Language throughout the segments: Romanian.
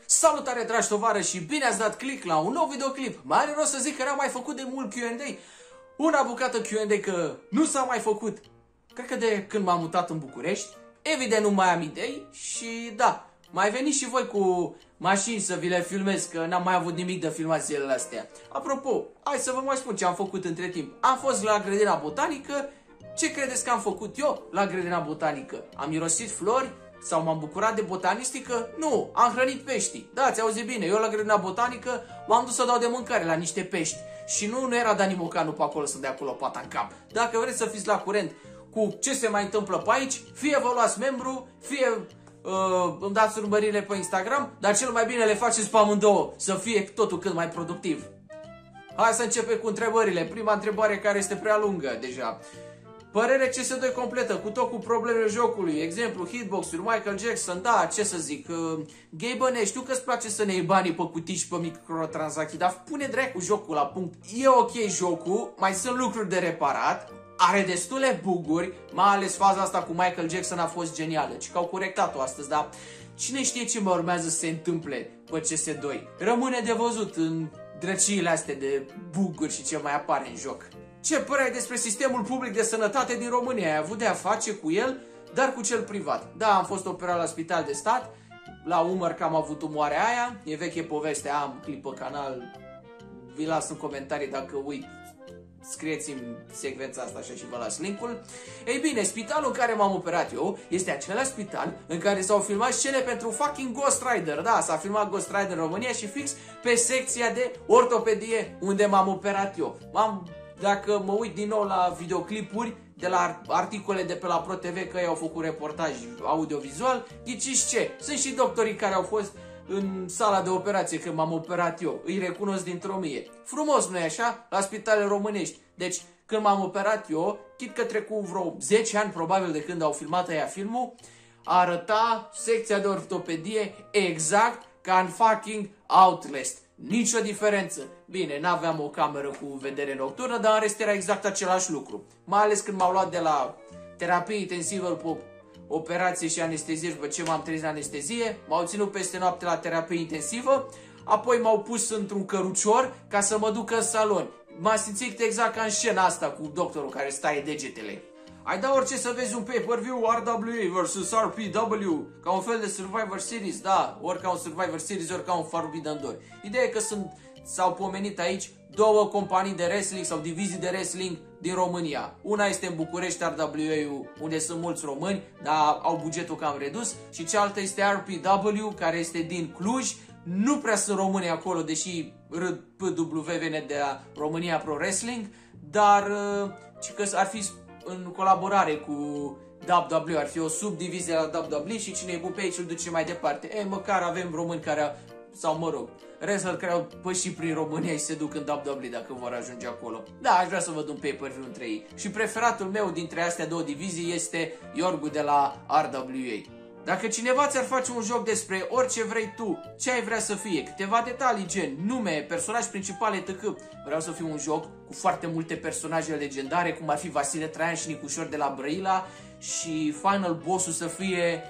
Salutare dragi tovarăși și bine ați dat click la un nou videoclip. Mai are rost să zic că n-am mai făcut de mult Q&A. Una bucată Q&A că nu s-a mai făcut. Cred că de când m-am mutat în București. Evident nu mai am idei și da, mai veniți și voi cu mașini să vi le filmez, că n-am mai avut nimic de filmat zilele astea. Apropo, hai să vă mai spun ce am făcut între timp. Am fost la grădina botanică. Ce credeți că am făcut eu la grădina botanică? Am mirosit flori? Sau m-am bucurat de botanistică? Nu, am hrănit peștii. Da, ți-auzi bine, eu la grădina botanică m-am dus să dau de mâncare la niște pești. Și nu era Dani Mocanu pe acolo să dea cu lopata în cap. Dacă vreți să fiți la curent cu ce se mai întâmplă pe aici, fie vă luați membru, fie îmi dați urmărire pe Instagram, dar cel mai bine le faceți pe amândouă, să fie totul cât mai productiv. Hai să începem cu întrebările. Prima întrebare, care este prea lungă deja. Părere CS2 completă, cu tot cu problemele jocului, exemplu, hitbox-uri, Michael Jackson, da, ce să zic, Gay Băne, știu că îți place să ne iei banii pe cutii și pe microtransacții, dar pune dracu jocul la punct, e ok jocul, mai sunt lucruri de reparat, are destule buguri, mai ales faza asta cu Michael Jackson a fost genială, ci că au corectat-o astăzi, dar cine știe ce mai urmează să se întâmple pe CS2, rămâne de văzut în drăciile astea de buguri și ce mai apare în joc. Ce părere ai despre sistemul public de sănătate din România? Ai avut de a face cu el, dar cu cel privat. Da, am fost operat la spital de stat, la umăr că am avut tumoarea aia, e veche poveste, am clip pe canal, vi las în comentarii dacă uit, scrieți-mi secvența asta așa și vă las linkul. Ei bine, spitalul în care m-am operat eu este același spital în care s-au filmat scene pentru fucking Ghost Rider. Da, s-a filmat Ghost Rider în România și fix pe secția de ortopedie unde m-am operat eu. Dacă mă uit din nou la videoclipuri de la articole de pe la ProTV, că ei au făcut reportaj audiovizual, ghiciți ce? Sunt și doctorii care au fost în sala de operație când m-am operat eu. Îi recunosc dintr-o mie. Frumos, nu-i așa? La spitalele românești. Deci, când m-am operat eu, chit că trecu vreo 10 ani probabil de când au filmat aia filmul, arăta secția de ortopedie exact ca în fucking Outlast. Nicio diferență. Bine, n-aveam o cameră cu vedere nocturnă, dar în rest era exact același lucru. Mai ales când m-au luat de la terapie intensivă după operație și anestezie, după ce m-am trezit în anestezie, m-au ținut peste noapte la terapie intensivă, apoi m-au pus într-un cărucior ca să mă duc în salon. M-am simțit exact ca în scena asta cu doctorul care staie degetele. Ai da orice să vezi un pay-per-view RWA vs RPW, ca un fel de Survivor Series, da, ori ca un Survivor Series, ori ca un Forbidden Door. Ideea e că s-au pomenit aici două companii de wrestling sau divizii de wrestling din România. Una este în București, RWA-ul, unde sunt mulți români, dar au bugetul cam redus, și cealaltă este RPW, care este din Cluj. Nu prea sunt români acolo, deși RPW vine de la România Pro Wrestling, dar că ar fi în colaborare cu WWE, ar fi o subdivizie la WWE și cine e bun pe aici îl duce mai departe. Măcar avem români care, sau mă rog, wrestler care au pășit prin România și se duc în WWE dacă vor ajunge acolo. Da, aș vrea să văd un pay-per-view între ei. Și preferatul meu dintre astea două divizii este Iorgu de la RWA. Dacă cineva ți-ar face un joc despre orice vrei tu, ce ai vrea să fie? Câteva detalii gen nume, personaj principal, etc. Vreau să fie un joc cu foarte multe personaje legendare, cum ar fi Vasile Traian și Nicușor de la Brăila, și final boss-ul să fie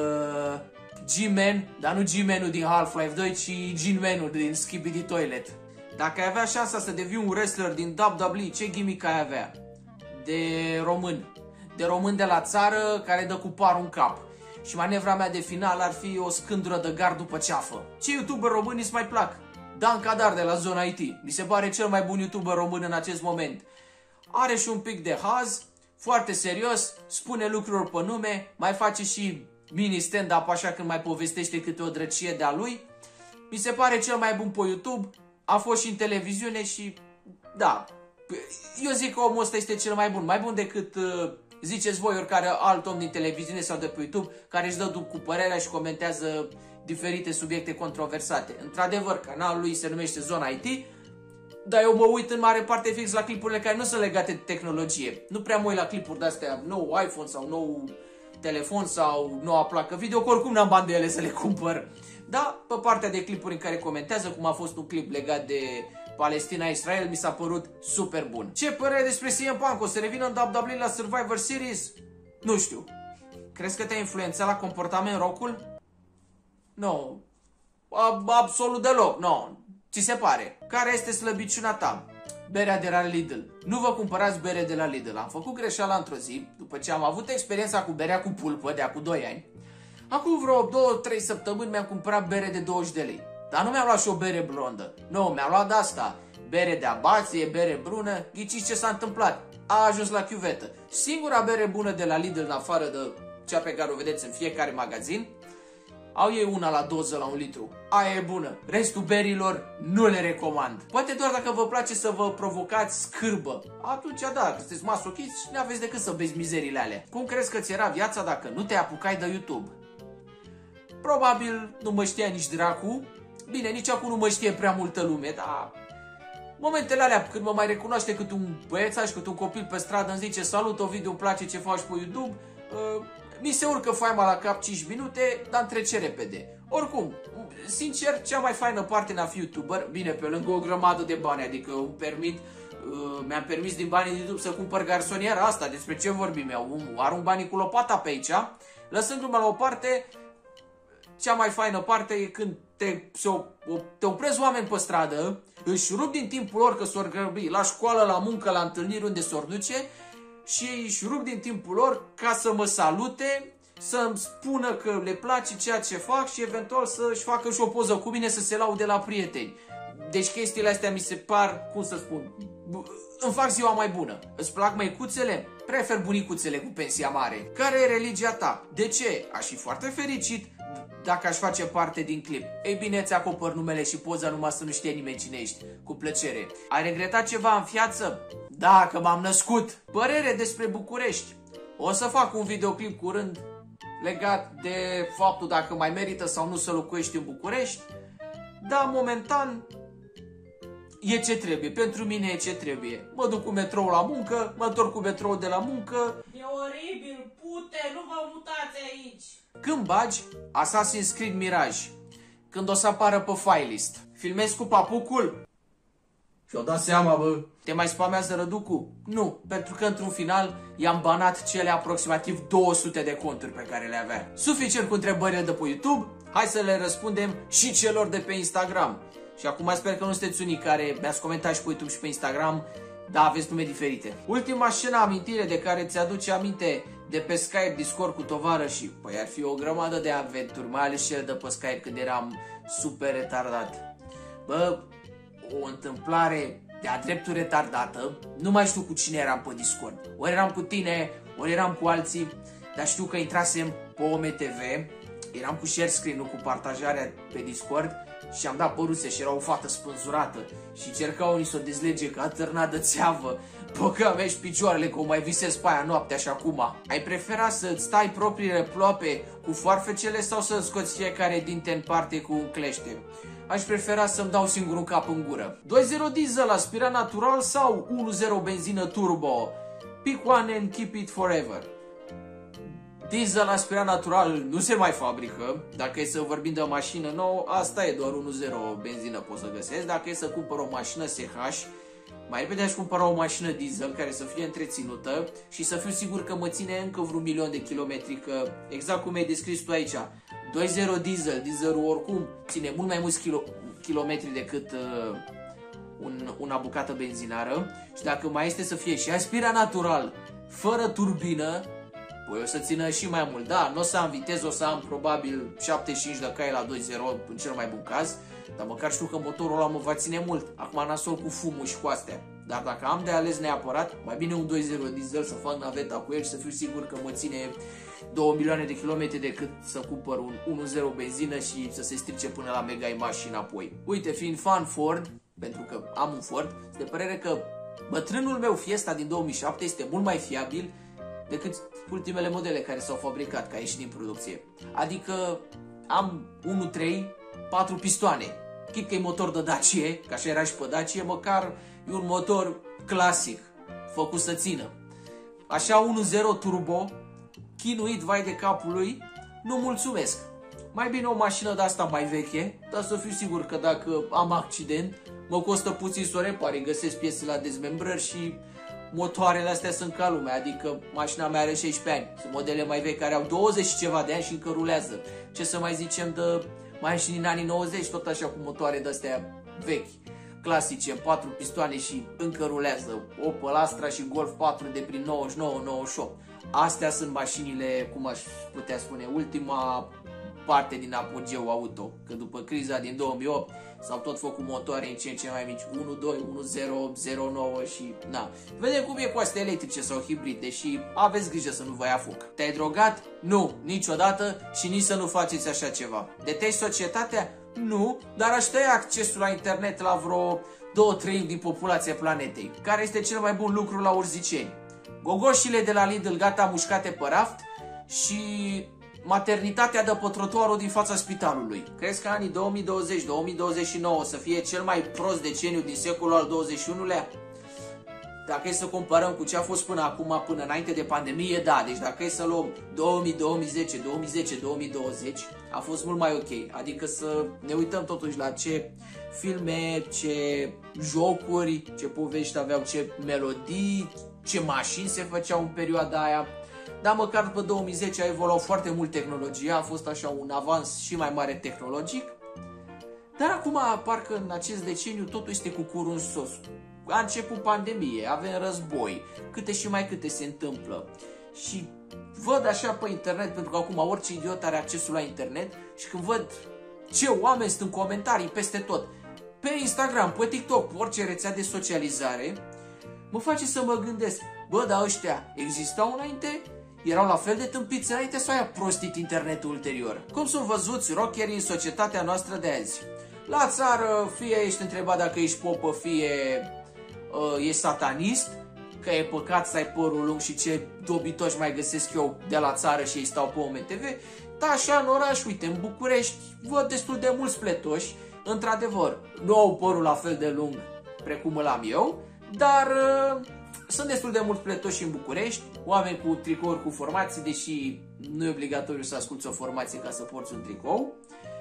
G-Man, dar nu G-Man-ul din Half-Life 2, ci G-Man-ul din Skibidi Toilet. Dacă ai avea șansa să devii un wrestler din WWE, ce gimmick ai avea? De român. De român de la țară care dă cu parul în cap. Și manevra mea de final ar fi o scândură de gard după ceafă. Ce youtuber român îți mai plac? Dan Cadar de la Zona IT. Mi se pare cel mai bun youtuber român în acest moment. Are și un pic de haz, foarte serios, spune lucruri pe nume, mai face și mini stand-up așa când mai povestește câte o drăcie de-a lui. Mi se pare cel mai bun pe YouTube, a fost și în televiziune și da, eu zic că omul ăsta este cel mai bun decât ziceți voi oricare alt om din televiziune sau de pe YouTube care își dă cu părerea și comentează diferite subiecte controversate. Într-adevăr, canalul lui se numește Zona IT, dar eu mă uit în mare parte fix la clipurile care nu sunt legate de tehnologie. Nu prea mă uit la clipuri de-astea, nou iPhone sau nou telefon sau noua placă video, că oricum n-am bani de ele să le cumpăr. Da, pe partea de clipuri în care comentează, cum a fost un clip legat de Palestina-Israel, mi s-a părut super bun. Ce părere despre CM Punk? O să revină în WWE la Survivor Series? Nu știu. Crezi că te-a influențat la comportament Rock-ul? Nu. Absolut deloc, no. Ți se pare? Care este slăbiciunea ta? Berea de la Lidl. Nu vă cumpărați bere de la Lidl. Am făcut greșeala într-o zi, după ce am avut experiența cu berea cu pulpă de acum 2 ani. Acum vreo 2-3 săptămâni mi-am cumpărat bere de 20 de lei. Dar nu mi-am luat și o bere blondă. Nu, mi-am luat de asta. Bere de abație, bere brună. Ghiciți ce s-a întâmplat? A ajuns la chiuvetă. Singura bere bună de la Lidl, în afară de cea pe care o vedeți în fiecare magazin, au ei una la doză la 1 litru. Aia e bună. Restul berilor nu le recomand. Poate doar dacă vă place să vă provocați scârbă. Atunci da, că sunteți masochiți și n-aveți decât să vezi mizerile alea. Cum crezi că ți era viața dacă nu te apucai de YouTube? Probabil nu mă știa nici dracu. Bine, nici acum nu mă știe prea multă lume, dar momentele alea când mă mai recunoaște cât un băiețaș, cât un copil pe stradă îmi zice salut, Ovidiu, îmi place ce faci pe YouTube, mi se urcă faima la cap 5 minute, dar îmi trece repede. Oricum, sincer, cea mai faină parte în a fi YouTuber, bine, pe lângă o grămadă de bani, adică mi-am permis din banii de YouTube să cumpăr garsoniera asta, despre ce vorbim eu, arunc banii cu lopata pe aici, lăsând gluma la o parte, cea mai faină parte e când te oprezi oameni pe stradă, își rup din timpul lor că s-or grăbi la școală, la muncă, la întâlniri unde s-or duce și își rup din timpul lor ca să mă salute, să-mi spună că le place ceea ce fac și eventual să-și facă și o poză cu mine să se laude la prieteni. Deci chestiile astea mi se par, cum să spun, îmi fac ziua mai bună. Îți plac măicuțele? Prefer bunicuțele cu pensia mare. Care e religia ta? De ce? Aș fi foarte fericit dacă aș face parte din clip. Ei bine, ți acopăr numele și poza numai să nu știe nimeni cine ești. Cu plăcere. Ai regretat ceva în viață? Da, că m-am născut. Părere despre București. O să fac un videoclip curând legat de faptul dacă mai merită sau nu să locuiești în București. Dar momentan e ce trebuie. Pentru mine e ce trebuie. Mă duc cu metrou la muncă, mă întorc cu metrou de la muncă. E oribil, pute, nu vă mutați aici. Când bagi Assassin's Creed Mirage, când o să apară pe filelist, filmezi cu papucul? Și-o dat seama, bă. Te mai spamează Răducu? Nu, pentru că într-un final i-am banat cele aproximativ 200 de conturi pe care le avea. Suficient cu întrebările de pe YouTube, hai să le răspundem și celor de pe Instagram. Și acum sper că nu sunteți unii care mi-ați comentat și pe YouTube și pe Instagram, dar aveți nume diferite. Ultima scenă amintire de care ți-aduce aminte de pe Skype, Discord cu tovarășii, păi ar fi o grămadă de aventuri, mai ales cele de pe Skype când eram super retardat. Bă, o întâmplare de-a dreptul retardată, nu mai știu cu cine eram pe Discord. Ori eram cu tine, ori eram cu alții, dar știu că intrasem pe OMTV, eram cu share screen-ul, cu partajarea pe Discord și am dat păruse și era o fată spânzurată și încercau unii să o dezlege că a târnat de țeavă. Băga mea și picioarele, că o mai visez pe aia noaptea și acum. Ai prefera să-ți stai propriile ploape cu foarfecele sau să scoți fiecare dinte în parte cu un clește? Aș prefera să-mi dau singur un cap în gură. 2.0 diesel aspirat natural sau 1.0 benzină turbo? Pick one and keep it forever. Diesel aspirat natural nu se mai fabrică. Dacă e să vorbim de o mașină nouă, asta e doar 1.0 benzină poți să găsesc. Dacă e să cumpăr o mașină SH, mai repede aș cumpăra o mașină diesel care să fie întreținută și să fiu sigur că mă ține încă vreun 1.000.000 de kilometri, că exact cum ai descris tu aici, 2.0 diesel, dieselul oricum ține mult mai mulți kilometri decât una bucată benzinară și dacă mai este să fie și aspirat natural, fără turbină, păi o să țină și mai mult. Da, nu o să am viteză, o să am probabil 75 de cai la 2.0 în cel mai bun caz, dar măcar știu că motorul ăla mă va ține mult. Acum nasol cu fumul și cu astea. Dar dacă am de ales neapărat, mai bine un 2.0 diesel să fac naveta cu el și să fiu sigur că mă ține 2.000.000 de kilometri decât să cumpăr un 1.0 benzină și să se strice până la mega image și înapoi. Uite, fiind fan Ford, pentru că am un Ford, sunt de părere că bătrânul meu Fiesta din 2007 este mult mai fiabil decât ultimele modele care s-au fabricat, ca ieșit din producție. Adică am 1.3, 4 pistoane. Chit că e motor de Dacia, că așa era și pe Dacia, măcar e un motor clasic, făcut să țină. Așa 1.0 turbo, chinuit vai de capul lui, nu mulțumesc. Mai bine o mașină de asta mai veche, dar să fiu sigur că dacă am accident, mă costă puțin să o repari, găsesc piese la dezmembrări și motoarele astea sunt ca lumea, adică mașina mea are 16 ani. Sunt modele mai vechi care au 20 și ceva de ani și încă rulează. Ce să mai zicem de mașini din anii 90, tot așa cu motoare de-astea vechi, clasice, 4 pistoane și încă rulează. Opel Astra și Golf 4 de prin 99-98. Astea sunt mașinile, cum aș putea spune, ultima parte din apogeu auto. Că după criza din 2008 s-au tot făcut motoare în ce în ce mai mici, 1.2, 1.0, 0.9 și na. Vedem cum e cu astea electrice sau hibride și aveți grijă să nu vă ia foc. Te-ai drogat? Nu, niciodată și nici să nu faceți așa ceva. Detesti societatea? Nu, dar aș tăia accesul la internet la vreo 2/3 din populația planetei. Care este cel mai bun lucru la urziceni? Gogoșile de la Lidl gata mușcate pe raft și maternitatea de pe trotuarul din fața spitalului. Crezi că anii 2020-2029 să fie cel mai prost deceniu din secolul al XXI-lea? Dacă e să comparăm cu ce a fost până acum, până înainte de pandemie, da, deci dacă e să luăm 2000, 2010, 2010, 2020, a fost mult mai ok. Adică să ne uităm totuși la ce filme, ce jocuri, ce povești aveau, ce melodii, ce mașini se făceau în perioada aia. Dar măcar după 2010 a evoluat foarte mult tehnologia, a fost așa un avans și mai mare tehnologic. Dar acum, parcă în acest deceniu, totul este cu curul în sos. A început pandemie, avem război, câte și mai câte se întâmplă. Și văd așa pe internet, pentru că acum orice idiot are accesul la internet, și când văd ce oameni sunt în comentarii peste tot, pe Instagram, pe TikTok, pe orice rețea de socializare, mă face să mă gândesc, bă, dar ăștia existau înainte? Erau la fel de tâmpiți înainte sau aia prostit internetul ulterior? Cum sunt văzuți rockerii în societatea noastră de azi? La țară, fie ești întrebat dacă ești popă, fie ești satanist, că e păcat să ai părul lung și ce dobitoși mai găsesc eu de la țară și ei stau pe OMTV. Da, așa în oraș, uite, în București, văd destul de mulți pletoși, într-adevăr, nu au părul la fel de lung precum îl am eu, dar sunt destul de mulți pletoși în București, oameni cu tricouri cu formații, deși nu e obligatoriu să asculți o formație ca să porți un tricou,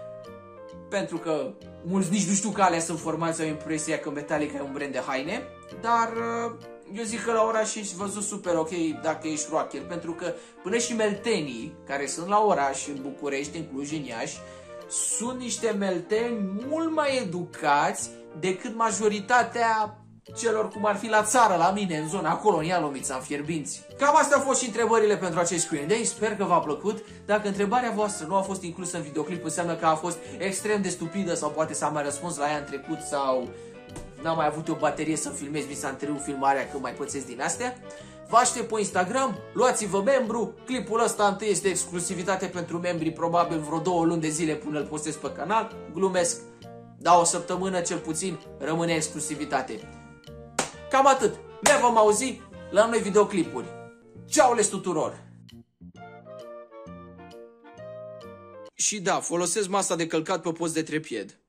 pentru că mulți nici nu știu că alea sunt formații, au impresia că Metallica e un brand de haine, dar eu zic că la oraș ești văzut super ok dacă ești rocker, pentru că până și meltenii care sunt la oraș, în București, în Cluj, în Iași, sunt niște melteni mult mai educați decât majoritatea celor cum ar fi la țară, la mine, în zona acolo, în Ialomița, în Fierbinți. Cam astea au fost și întrebările pentru acest Q&A, sper că v-a plăcut. Dacă întrebarea voastră nu a fost inclusă în videoclip, înseamnă că a fost extrem de stupidă sau poate s-a mai răspuns la ea în trecut sau n-am mai avut o baterie să filmez, mi s-a întrerupt filmarea că mai pățesc din astea. Vă aștept pe Instagram, luați-vă membru, clipul ăsta întâi este exclusivitate pentru membrii, probabil vreo 2 luni de zile până îl postez pe canal, glumesc, dar o săptămână cel puțin rămâne exclusivitate. Cam atât. Ne vom auzi la noi videoclipuri. Ceau-les tuturor! Și da, folosesc masa de călcat pe post de trepied.